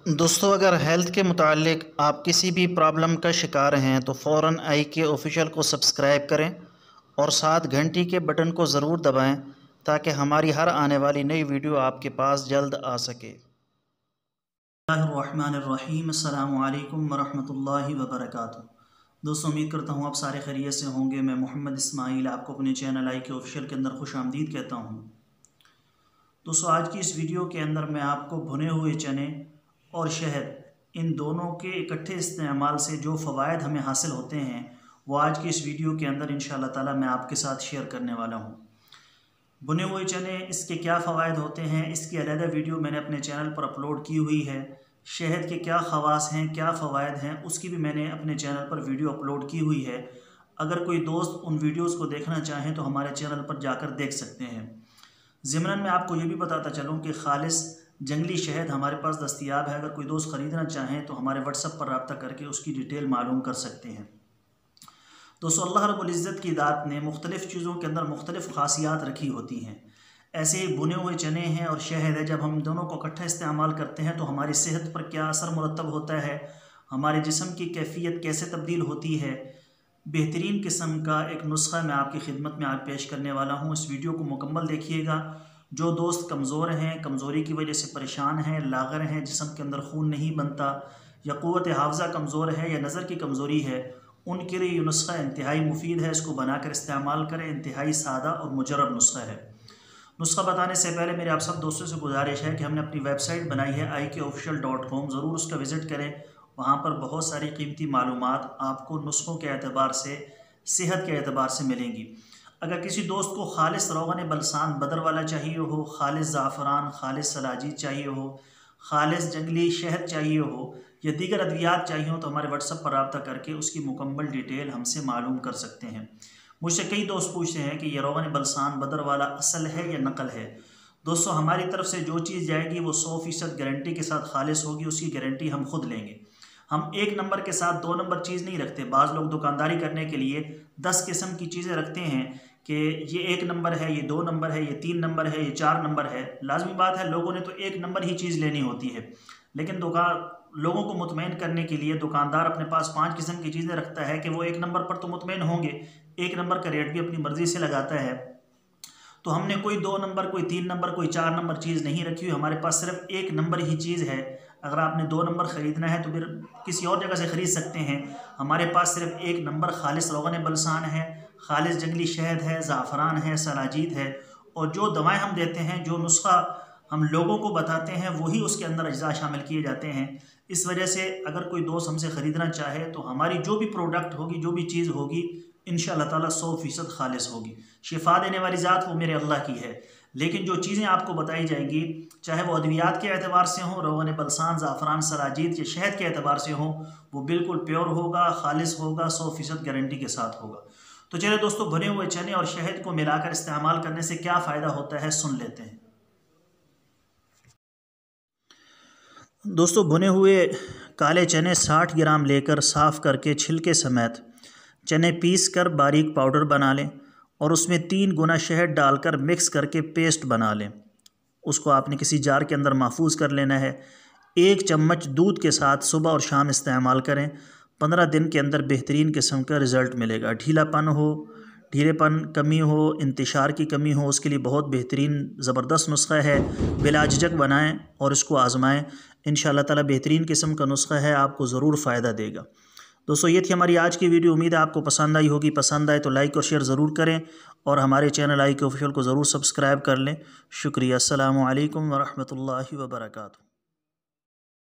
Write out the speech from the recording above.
दोस्तों, अगर हेल्थ के मुतालिक आप किसी भी प्रॉब्लम का शिकार हैं तो फ़ौरन आई के ऑफिशियल को सब्सक्राइब करें और साथ घंटी के बटन को ज़रूर दबाएं ताकि हमारी हर आने वाली नई वीडियो आपके पास जल्द आ सके। अस्सलामु अलैकुम वरहमतुल्लाहि वबरकातुहू। दोस्तों, उम्मीद करता हूँ आप सारे खैरियत से होंगे। मैं محمداسماعیل आपको अपने चैनल आई के ऑफिशियल के अंदर खुश आमदीद कहता हूँ। दोस्तों, आज की इस वीडियो के अंदर मैं आपको भुने हुए चने और शहद इन दोनों के इकट्ठे इस्तेमाल से जो फ़वाइद हमें हासिल होते हैं वो आज की इस वीडियो के अंदर इंशाअल्लाह ताला मैं आपके साथ शेयर करने वाला हूँ। भुने हुए चने, इसके क्या फ़वाइद होते हैं, इसकी अलग वीडियो मैंने अपने चैनल पर अपलोड की हुई है। शहद के क्या ख़वास हैं, क्या फ़वाइद हैं, उसकी भी मैंने अपने चैनल पर वीडियो अपलोड की हुई है। अगर कोई दोस्त उन वीडियोज़ को देखना चाहें तो हमारे चैनल पर जाकर देख सकते हैं। ज़िमरन मैं आपको ये भी बताता चलूँ कि खालिस जंगली शहद हमारे पास दस्तयाब है। अगर कोई दोस्त ख़रीदना चाहें तो हमारे व्हाट्सएप पर रब्ता करके उसकी डिटेल मालूम कर सकते हैं। दोस्तों, अल्लाह रब्बुल इज़्ज़त की दात ने मुख्तलिफ़ चीज़ों के अंदर मुख्तलिफ़ ख़ासियात रखी होती हैं। ऐसे ही भुने हुए चने हैं और शहद है, जब हम दोनों को इकट्ठा इस्तेमाल करते हैं तो हमारी सेहत पर क्या असर मुरतब होता है, हमारे जिस्म की कैफियत कैसे तब्दील होती है, बेहतरीन किस्म का एक नुस्खा मैं आपकी खिदमत में आज पेश करने वाला हूँ। इस वीडियो को मुकम्मल देखिएगा। जो दोस्त कमज़ोर हैं, कमज़ोरी की वजह से परेशान हैं, लागर हैं, जिस्म के अंदर खून नहीं बनता, या क़ुव्वत हाफ़ज़ा कमज़ोर है, या नज़र की कमज़ोरी है, उनके लिए ये नुस्खा इंतहाई मुफीद है। इसको बनाकर इस्तेमाल करें। इंतहाई सादा और मुजर्रब नुस्खा है। नुस्खा बताने से पहले मेरे आप सब दोस्तों से गुजारिश है कि हमने अपनी वेबसाइट बनाई है ikofficial.com, ज़रूर उसका विज़िट करें। वहाँ पर बहुत सारी कीमती मालूमात आपको नुस्खों के एतबार से, सेहत के एतबार से मिलेंगी। अगर किसी दोस्त को खालिस रोगन बलसान बदर वाला चाहिए हो, खालिस ज़ाफ़रान, खालिस सलाजीत चाहिए हो, खालिस जंगली शहद चाहिए हो, या दीगर अद्वियात चाहिए हो तो हमारे व्हाट्सएप पर रब्ता करके उसकी मुकम्मल डिटेल हमसे मालूम कर सकते हैं। मुझसे कई दोस्त पूछते हैं कि ये रोगन बलसान बदर वाला असल है या नकल है। दोस्तों, हमारी तरफ से जो चीज़ जाएगी वो 100% गारंटी के साथ खालिस होगी। उसकी गारंटी हम खुद लेंगे। हम एक नंबर के साथ 2 नंबर चीज़ नहीं रखते। बाज़ लोग दुकानदारी करने के लिए 10 किस्म की चीज़ें रखते हैं कि ये 1 नंबर है, ये 2 नंबर है, ये 3 नंबर है, ये 4 नंबर है। लाजमी बात है, लोगों ने तो 1 नंबर ही चीज़ लेनी होती है, लेकिन लोगों को मुतमईन करने के लिए दुकानदार अपने पास 5 किस्म की चीज़ें रखता है कि वो 1 नंबर पर तो मुतमईन होंगे। 1 नंबर का रेट भी अपनी मर्ज़ी से लगाता है। तो हमने कोई 2 नंबर, कोई 3 नंबर, कोई 4 नंबर चीज़ नहीं रखी हुई। हमारे पास सिर्फ 1 नंबर ही चीज़ है। अगर आपने 2 नंबर ख़रीदना है तो फिर किसी और जगह से ख़रीद सकते हैं। हमारे पास सिर्फ 1 नंबर खालिस रोगन बलसान है, खालिस जंगली शहद है, ज़ाफ़रान है, सलाजीत है। और जो दवाएं हम देते हैं, जो नुस्खा हम लोगों को बताते हैं, वही उसके अंदर अज्जा शामिल किए जाते हैं। इस वजह से अगर कोई दोस्त हमसे ख़रीदना चाहे तो हमारी जो भी प्रोडक्ट होगी, जो भी चीज़ होगी, इंशाअल्लाह ताला 100% खालिस होगी। शिफा देने वाली ज़ात वो मेरे अल्लाह की है। लेकिन जो चीज़ें आपको बताई जाएंगी, चाहे वो अद्वियात के एतबार से हों, रोगन बलसान, ज़ाफ़रान, सलाजीत या शहद के एतबार से हों, वो बिल्कुल प्योर होगा, खालिस होगा, 100% गारंटी के साथ होगा। तो चलिए दोस्तों, भुने हुए चने और शहद को मिलाकर इस्तेमाल करने से क्या फ़ायदा होता है, सुन लेते हैं। दोस्तों, भुने हुए काले चने 60 ग्राम लेकर साफ़ करके छिलके समेत चने पीस कर बारीक पाउडर बना लें और उसमें 3 गुना शहद डालकर मिक्स करके पेस्ट बना लें। उसको आपने किसी जार के अंदर महफूज कर लेना है। 1 चम्मच दूध के साथ सुबह और शाम इस्तेमाल करें। 15 दिन के अंदर बेहतरीन किस्म का रिज़ल्ट मिलेगा। ढीलेपन कमी हो, इंतशार की कमी हो, उसके लिए बहुत बेहतरीन ज़बरदस्त नुस्खा है। बिला झिझक बनाएँ और इसको आज़माएँ। इंशाअल्लाह ताला बेहतरीन किस्म का नुस्खा है, आपको ज़रूर फ़ायदा देगा। दोस्तों, ये थी हमारी आज की वीडियो। उम्मीद है आपको पसंद आई होगी। पसंद आए तो लाइक और शेयर ज़रूर करें और हमारे चैनल आई के ऑफिशियल को ज़रूर सब्सक्राइब कर लें। शुक्रिया। अस्सलामु अलैकुम वरहमतुल्लाहि वबरकातुहू।